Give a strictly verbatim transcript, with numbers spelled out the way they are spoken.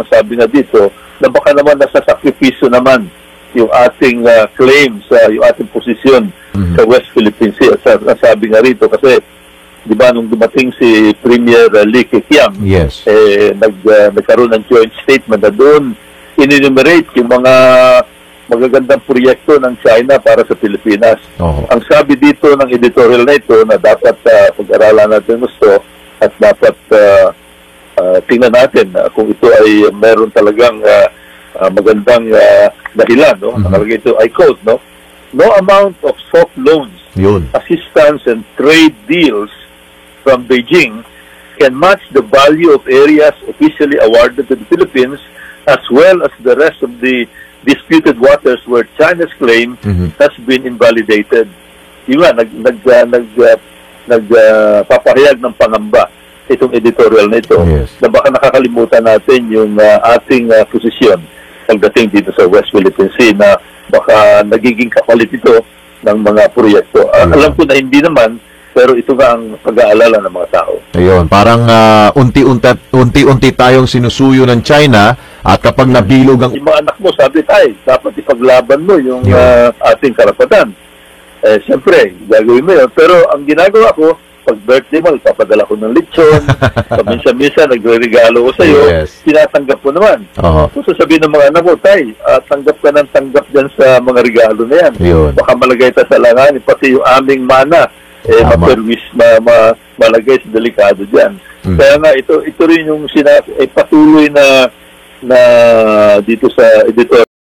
ang sabi nga dito, na baka naman nasa sakripisyo naman yung ating uh, claims, uh, yung ating posisyon mm-hmm. sa West Philippine Sea. At ang sabi nga rito, kasi di ba nung dumating si Premier uh, Lee Keqiang, yes. eh, nag, uh, nagkaroon ng joint statement na doon in-enumerate yung mga magagandang proyekto ng China para sa Pilipinas. Oh. Ang sabi dito ng editorial na ito na dapat uh, pag-aralan natin gusto at dapat uh, uh, tingnan natin uh, kung ito ay meron talagang uh, uh, magandang uh, dahilan. No? Mm-hmm. Nakalagay ito, I quote, no? No amount of soft loans, Yun. assistance, and trade deals from Beijing can match the value of areas officially awarded to the Philippines as well as the rest of the disputed waters where China's claim mm-hmm. has been invalidated. Yun nga, nag, nag, uh, nag, uh, nag uh, papahayag ng pangamba itong editorial na ito, yes. na baka nakakalimutan natin yung uh, ating uh, posisyon pagdating dito sa West Philippine Sea na baka nagiging kapalit ito ng mga proyekto. Uh, yeah. Alam ko na hindi naman, pero ito nga ang pag-aalala ng mga tao. Ayun, parang uh, unti-unti, unti-unti tayong sinusuyo ng China at kapag nabilog ang... Yung mga anak mo, sabi tayo, dapat ipaglaban mo yung uh, ating karapatan. Eh, siyempre, gagawin mo yun. Pero ang ginagawa ko, pag birthday mo, papadala ko ng lechon, paminsan-minsan, nagre-regalo ko sa iyo, yes. tinatanggap mo naman. Uh-huh. So, sasabihin ng mga anak mo, tay, uh, tanggap ka ng tanggap dyan sa mga regalo na yan. Yun. Baka malagay ta sa langanin, pati yung aming mana, eh, maperwis, ma, ma, malagay sa delikado dyan. Mm. Kaya nga, ito, ito rin yung sinabi, eh, patuloy na, na dito sa editor.